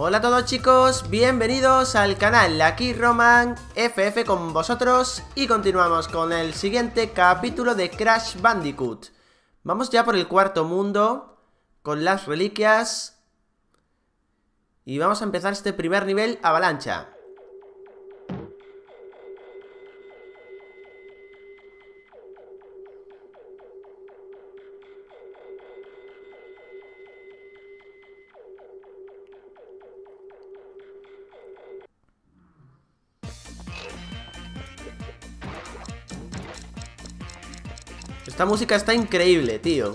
Hola a todos chicos, bienvenidos al canal, aquí Roman FF con vosotros y continuamos con el siguiente capítulo de Crash Bandicoot. Vamos ya por el cuarto mundo con las reliquias y vamos a empezar este primer nivel avalancha. Esta música está increíble, tío.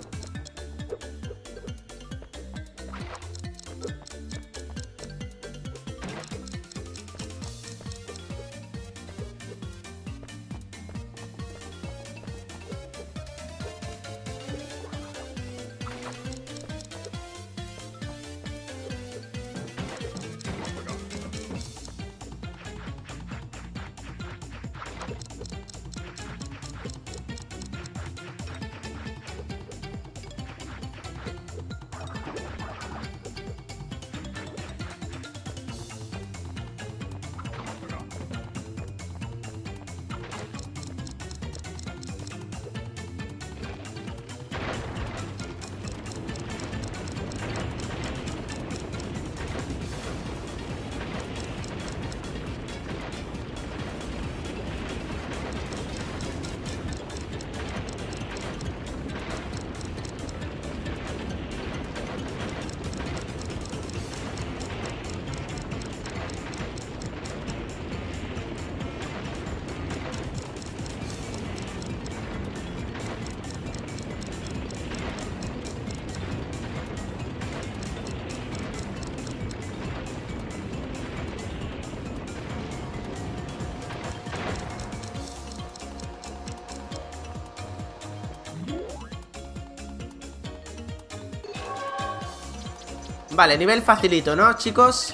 Vale, nivel facilito, ¿no, chicos?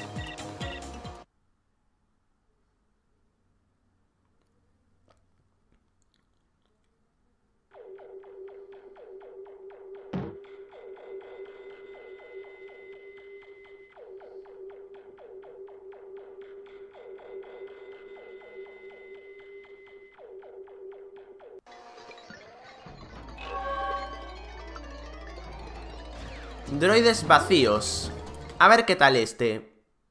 Droides vacíos. A ver qué tal este.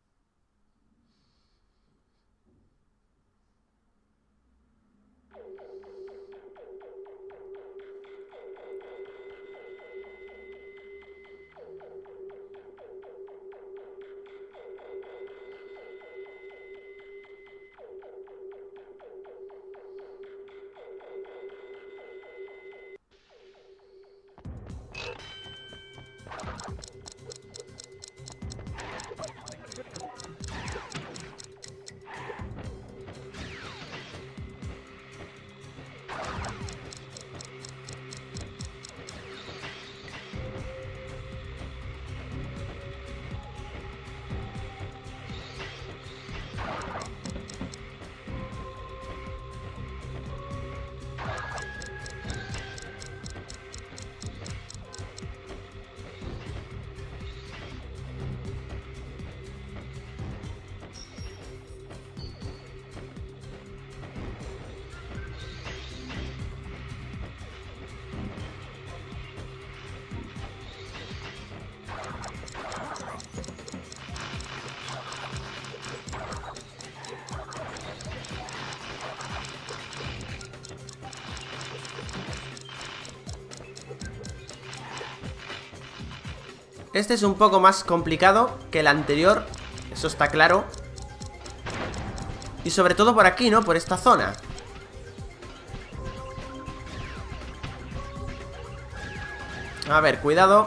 Este es un poco más complicado que el anterior, eso está claro. Y sobre todo por aquí, ¿no? Por esta zona. A ver, cuidado.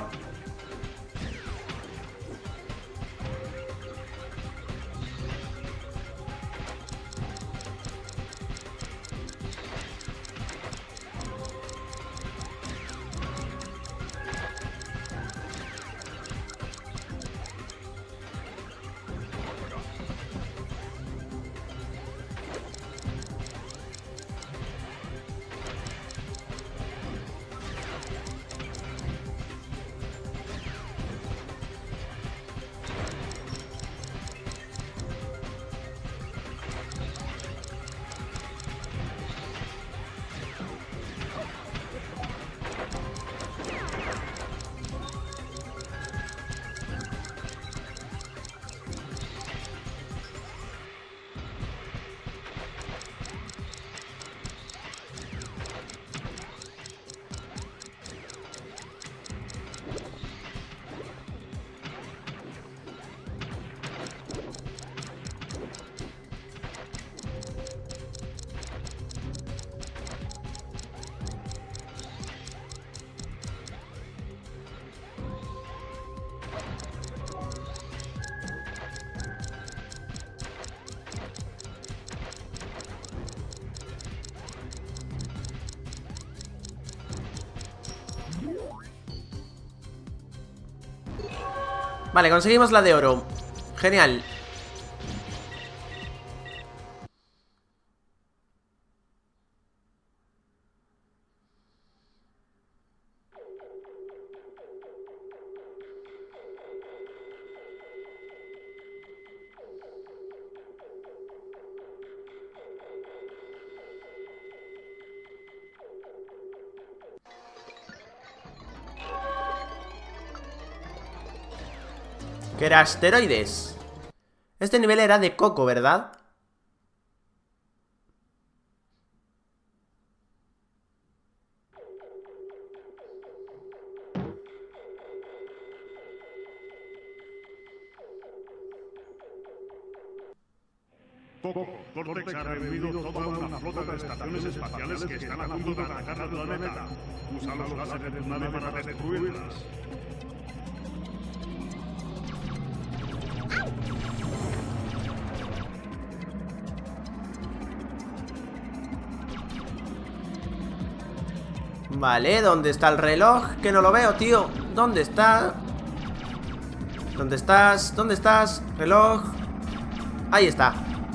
Vale, conseguimos la de oro. Genial. Que era asteroides. Este nivel era de Coco, ¿verdad? Coco, Cortex ha reunido toda una flota de estaciones espaciales que están a punto de atacar al planeta. Usa los láseres de tu nave para destruirlas. Vale, ¿dónde está el reloj? Que no lo veo, tío. ¿Dónde está? ¿Dónde estás? ¿Dónde estás? Reloj. Ahí está.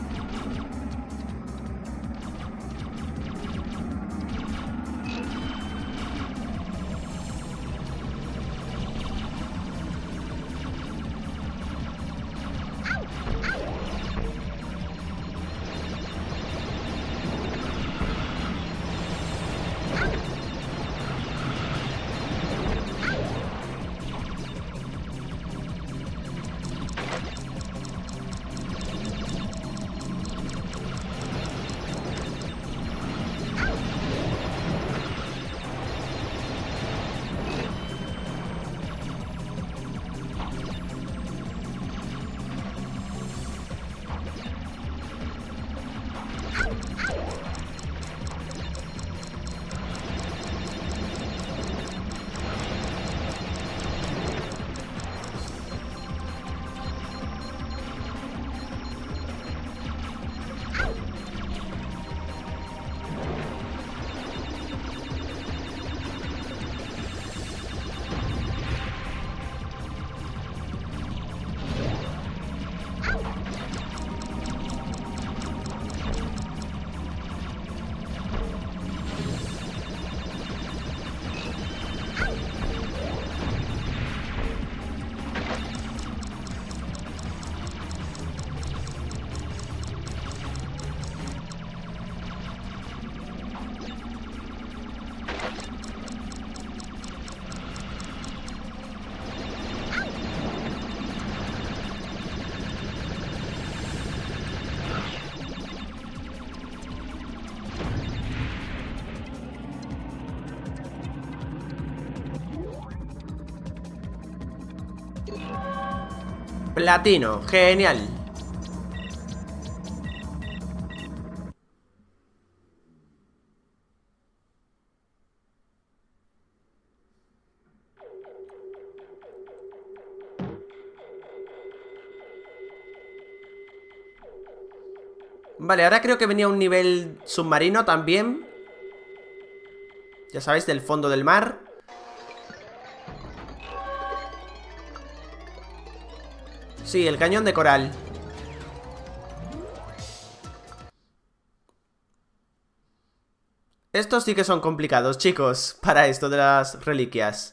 Platino, genial. Vale, ahora creo que venía un nivel submarino también. Ya sabéis, del fondo del mar. Sí, el cañón de coral. Estos sí que son complicados, chicos, para esto de las reliquias.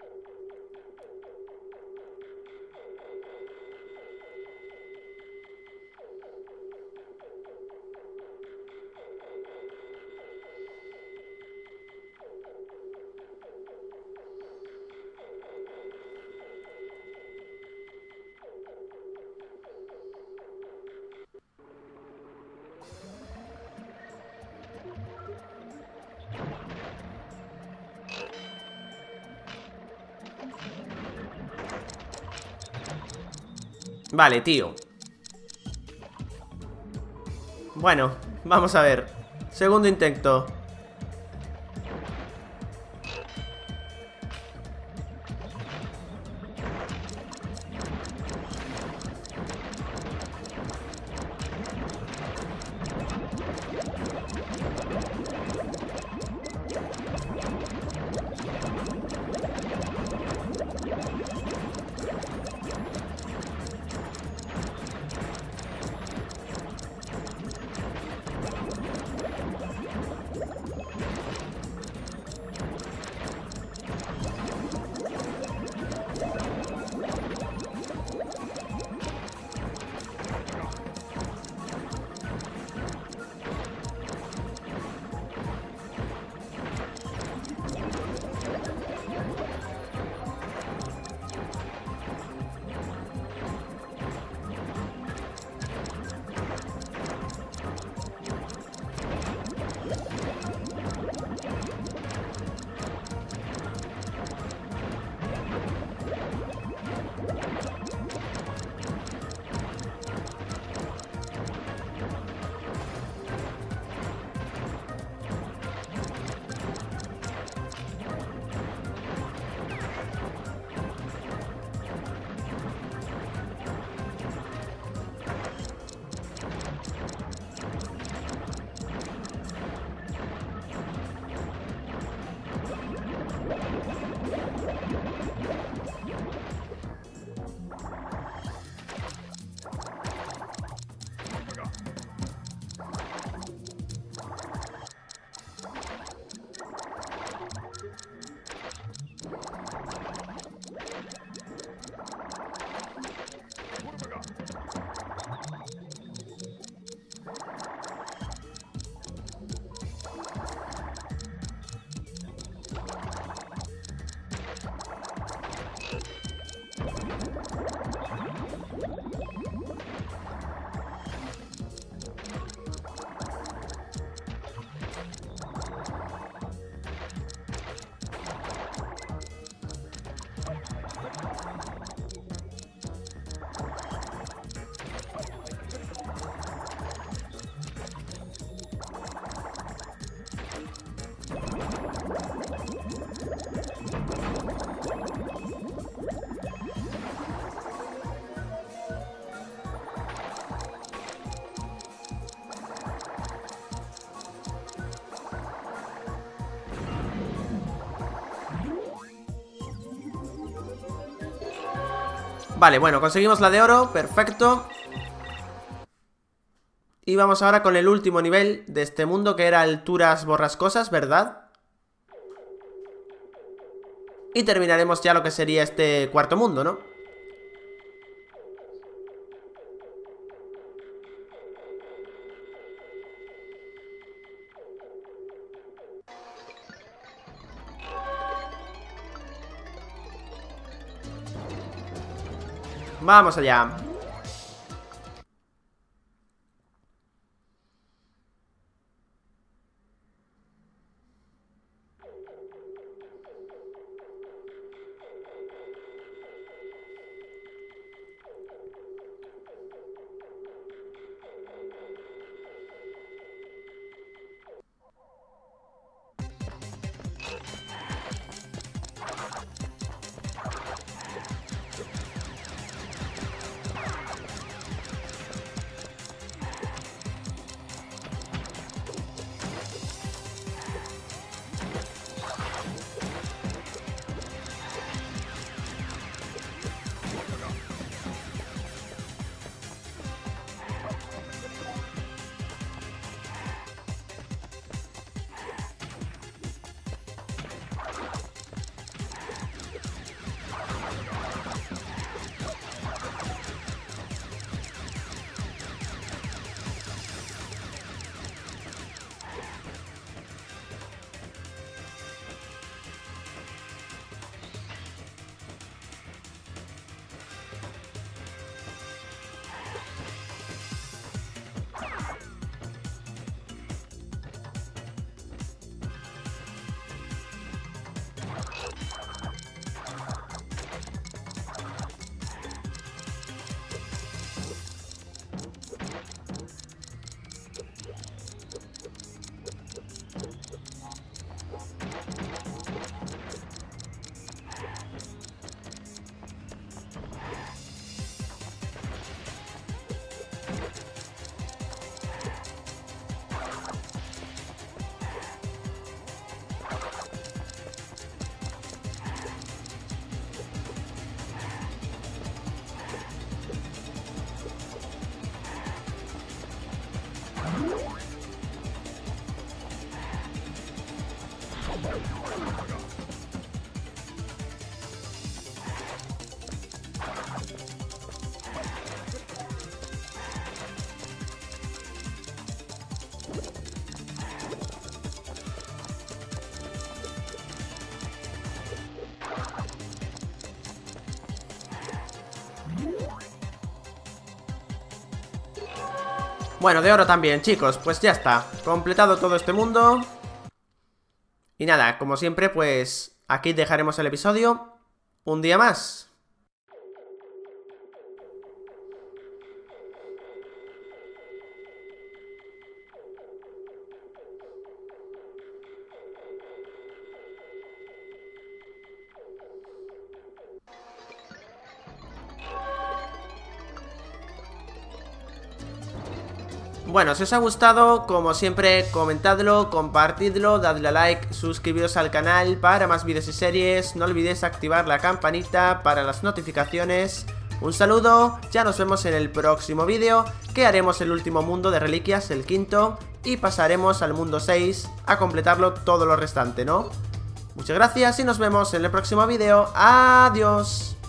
Vale, tío. Bueno, vamos a ver. Segundo intento. Vale, bueno, conseguimos la de oro, perfecto. Y vamos ahora con el último nivel de este mundo, que era alturas borrascosas, ¿verdad? Y terminaremos ya lo que sería este cuarto mundo, ¿no? Vamos allá. Bueno, de oro también, chicos, pues ya está. Completado todo este mundo. Y nada, como siempre, pues aquí dejaremos el episodio. Un día más. Bueno, si os ha gustado, como siempre, comentadlo, compartidlo, dadle a like, suscribiros al canal para más vídeos y series, no olvidéis activar la campanita para las notificaciones. Un saludo, ya nos vemos en el próximo vídeo, que haremos el último mundo de reliquias, el quinto, y pasaremos al mundo 6 a completarlo todo lo restante, ¿no? Muchas gracias y nos vemos en el próximo vídeo. ¡Adiós!